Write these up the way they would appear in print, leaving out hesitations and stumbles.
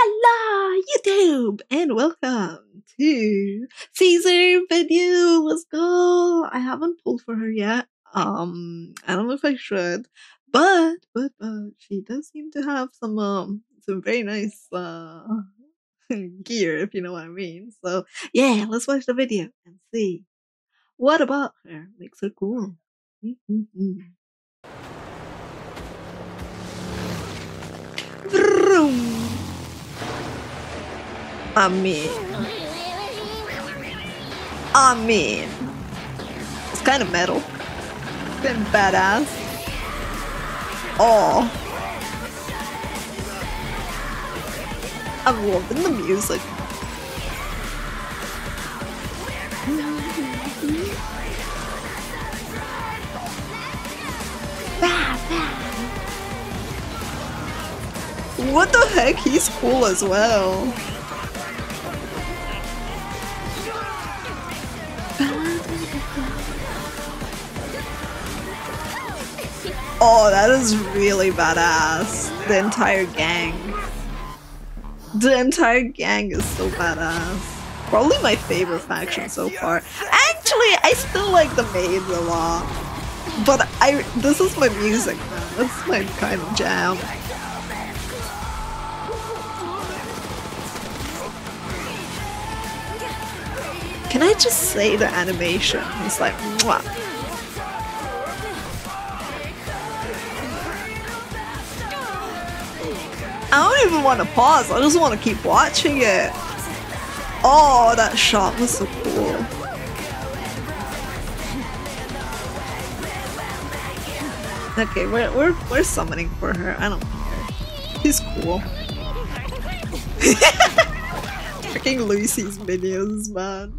Hello, YouTube, and welcome to Caesar video. Let's go. I haven't pulled for her yet. I don't know if I should, but she does seem to have some very nice gear, if you know what I mean. So yeah, let's watch the video and see what about her makes her cool. Vroom. I mean, it's kind of metal. Been badass. Oh, I'm loving the music. What the heck? He's cool as well. Oh, that is really badass. The entire gang. The entire gang is so badass. Probably my favorite faction so far. Actually, I still like the maids a lot. But this is my music, man. That's my kind of jam. Can I just say the animation? It's like, mwah. I don't even want to pause, I just want to keep watching it. Oh, that shot was so cool. Okay, we're summoning for her. I don't care. He's cool. Freaking Lucy's minions, man.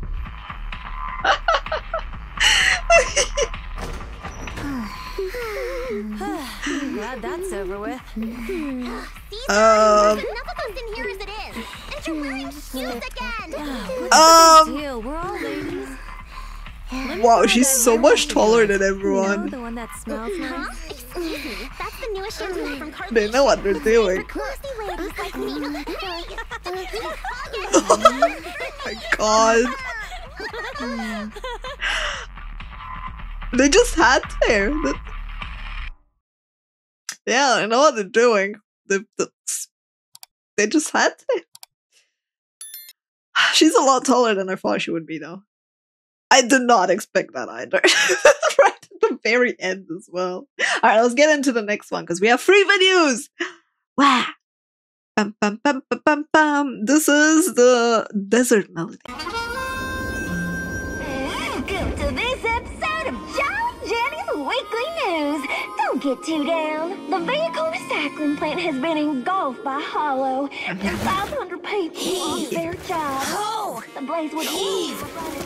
Glad that's over with. Enough of us in here as it is. And you're wearing shoes again. Deal. We're all ladies. Wow, she's so much taller than everyone. You know, the one that smells nice. Excuse me, that's the newest shampoo from Carly. They know what they're doing. Classy ladies like me. Oh my god. They just had to. Yeah, I know what they're doing. They just had to. She's a lot taller than I thought she would be, though. I did not expect that either. Right at the very end as well. Alright, let's get into the next one, because we have 3 videos! Wow! Bum, bum, bum, bum, bum, bum. This is the Desert Melody. Welcome to this episode of John Jenny's Weekly News. Don't get too down. The vehicle recycling plant has been engulfed by Hollow. There are 500 people on their job. The blaze would Heave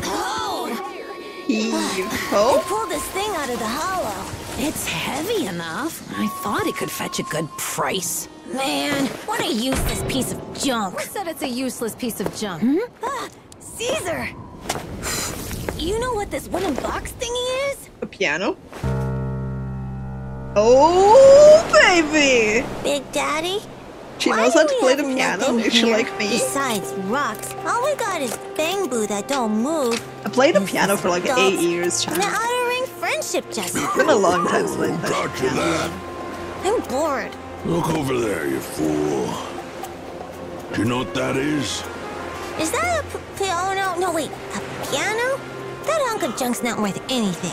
They ho? pulled this thing out of the hollow. It's heavy enough. I thought it could fetch a good price. Man, what a useless piece of junk. Who said it's a useless piece of junk? Caesar! You know what this wooden box thingy is? A piano? Oh, baby! Big Daddy? She Why knows do how to we play the have piano. nothing Is she here like me? Besides rocks, all we got is bamboo that don't move. I played the This piano is for like dull. 8 years, And the child. outer ring friendship just It's been a long time since I touched Got the you piano. that. I'm bored. Look over there, you fool. Do you know what that is? Is that a piano? No, wait, a piano? That hunk of junk's not worth anything.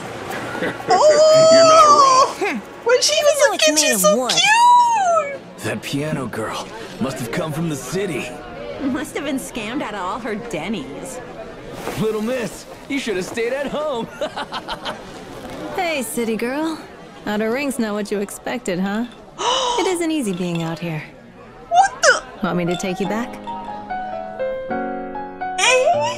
Oh! Hmm. When she Even though was a it's kid, made she's of so wood. cute! That piano girl must have come from the city. Must have been scammed out of all her Denny's. Little miss, you should have stayed at home. Hey, city girl. Outer ring's not what you expected, huh? It isn't easy being out here. What the? Want me to take you back? Eh?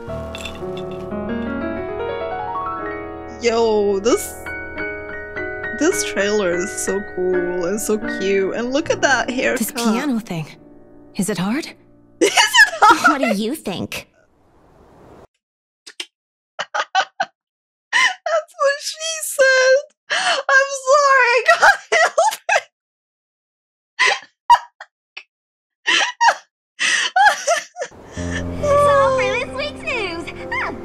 Yo, this trailer is so cool and so cute. And look at that haircut. This piano thing. Is it hard? Is it hard? What do you think? That's what she said. I'm sorry, I can't help it.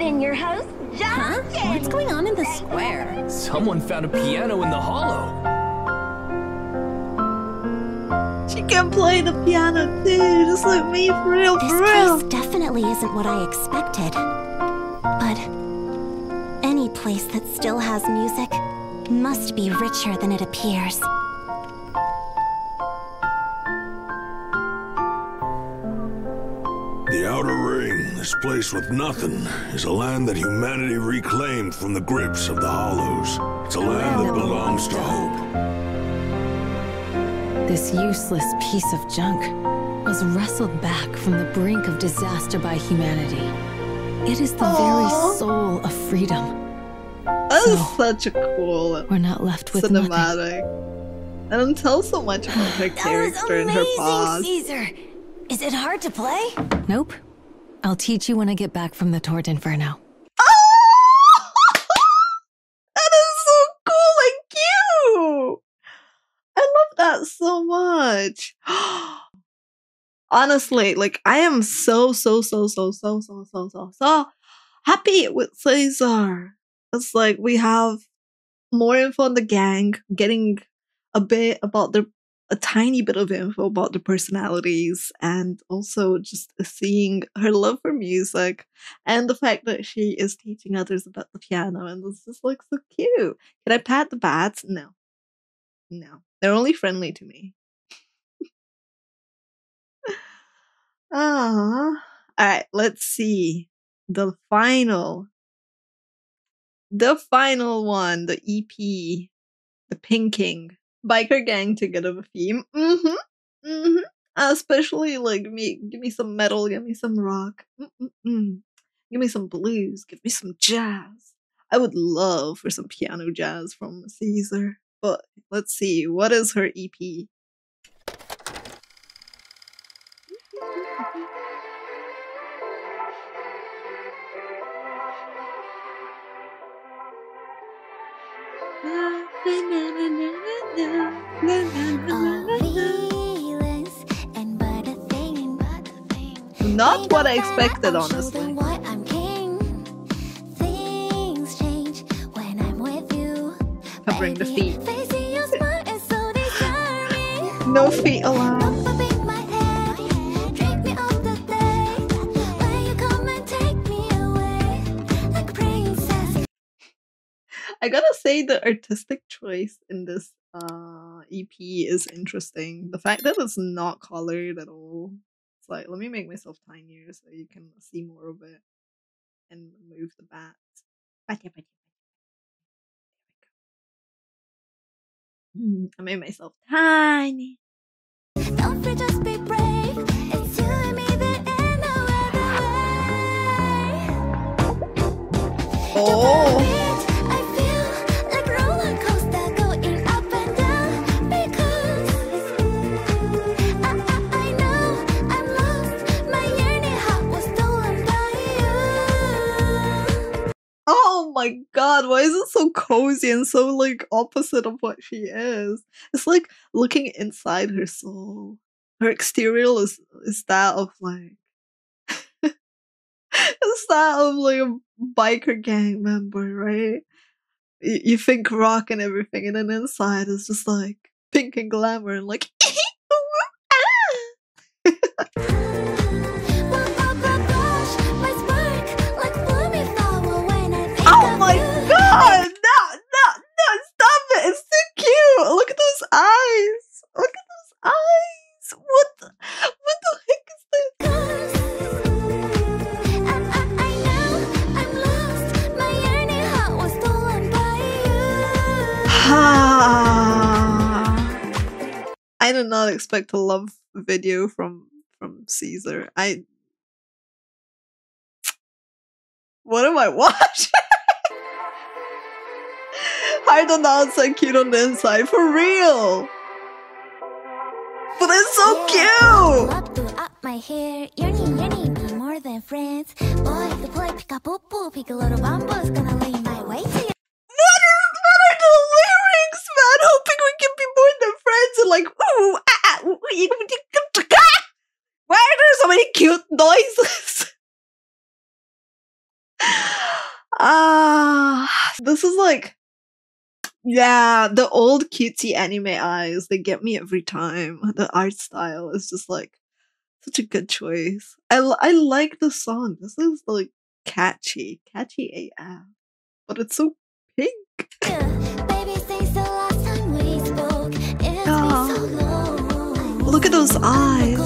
And your host, John What's Jennings. going on in the square? Someone found a piano in the hollow. She can play the piano too, just like me, for real, This for real. place definitely isn't what I expected. But any place that still has music must be richer than it appears. The Outer Ring, this place with nothing, is a land that humanity reclaimed from the grips of the Hollows. It's a land that belongs to hope. This useless piece of junk was wrestled back from the brink of disaster by humanity. It is the very soul of freedom. That is such a cool We're not left with nothing. cinematic. And it tells so much about her character and her past. Caesar. Is it hard to play? Nope. I'll teach you when I get back from the Tord Inferno. Oh! That is so cool and cute! I love that so much. Honestly, like, I am so happy with Caesar. It's like we have more info on the gang, getting a tiny bit of info about the personalities, and also just seeing her love for music and the fact that she is teaching others about the piano, and it's just like so cute. Can I pat the bats? No. They're only friendly to me. Alright, let's see. The final one, the EP, the Pinking. Biker gang to get a theme. Especially like give me some metal, give me some rock. Give me some blues, give me some jazz. I would love for some piano jazz from Caesar. But let's see, what is her E EP? Not what I expected, honestly. Covering the feet. No feet allowed. I gotta say the artistic choice in this EP is interesting. The fact that it's not colored at all. It's like, let me make myself tinier so you can see more of it. And move the bats. I made myself tiny. Don't just be brave. It's you and me that in no other way. Oh. I feel like roller coaster going up and down because I know I'm lost. My yearning heart was stolen by you. Oh my god, why is it so cozy and so like opposite of what she is? It's like looking inside her soul. Her exterior is that of like it's that of like a biker gang member, right? You think rock and everything, and then inside is just like pink and glamour and like oh my god! No, stop it! It's too cute! Look at those eyes! Look at those eyes! What the heck is this? I know I'm lost. My yearning heart was stolen by you. I did not expect a love video from Caesar. What am I watching? Hard on the outside, cute on the inside. For real! But it's so cute! Love throughout my hair. Yearning, be more than friends. Boy, the boy, pick a boo boo, pick a little bamboo's gonna lead my way to you. What are the lyrics, man? Hoping we can be more than friends and like, ooh, why are there so many cute noises? This is like, yeah, the old cutesy anime eyes, they get me every time. The art style is just like such a good choice. I like the song. This is like catchy AF, but it's so pink. Look at those eyes.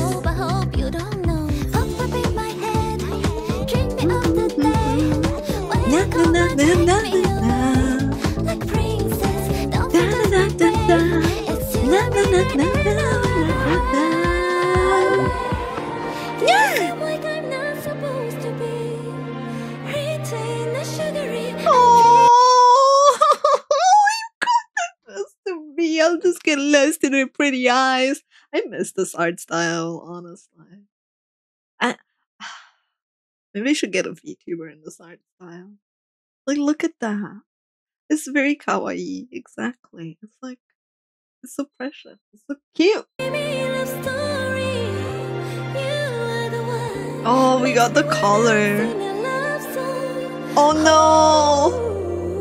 I'll just get lost in her pretty eyes. I miss this art style, honestly. Maybe I should get a VTuber in this art style. Like, look at that. It's very kawaii. Exactly. It's like, it's so precious. It's so cute. Oh, we got the collar. Oh no!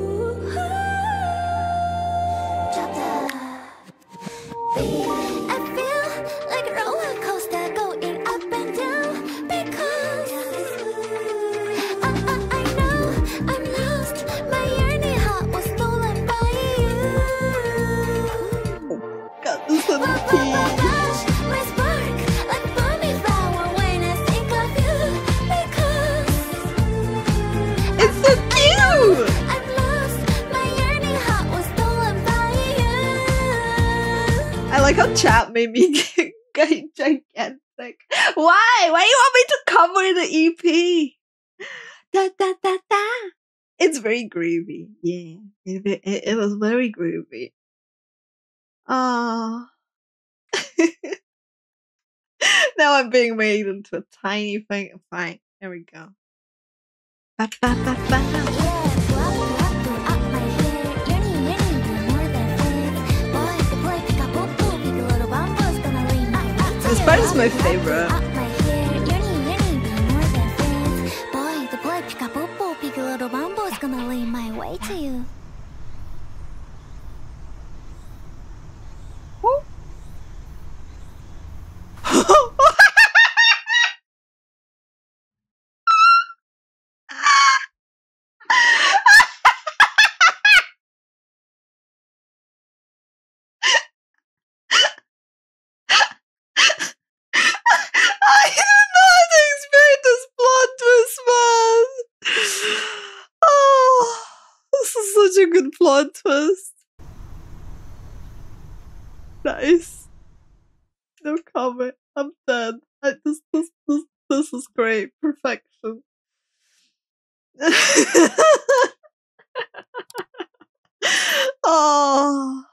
I like how chat made me get gigantic. Why? Why do you want me to cover the EP? Da da da da. It's very groovy. Yeah, it was very groovy. Ah. Now I'm being made into a tiny thing. Fine, there we go. Ba, ba, ba, ba. This part is my favorite. Gonna lead my way to you. Such a good plot twist. Nice. No comment. I'm dead. This is great. Perfection. Oh.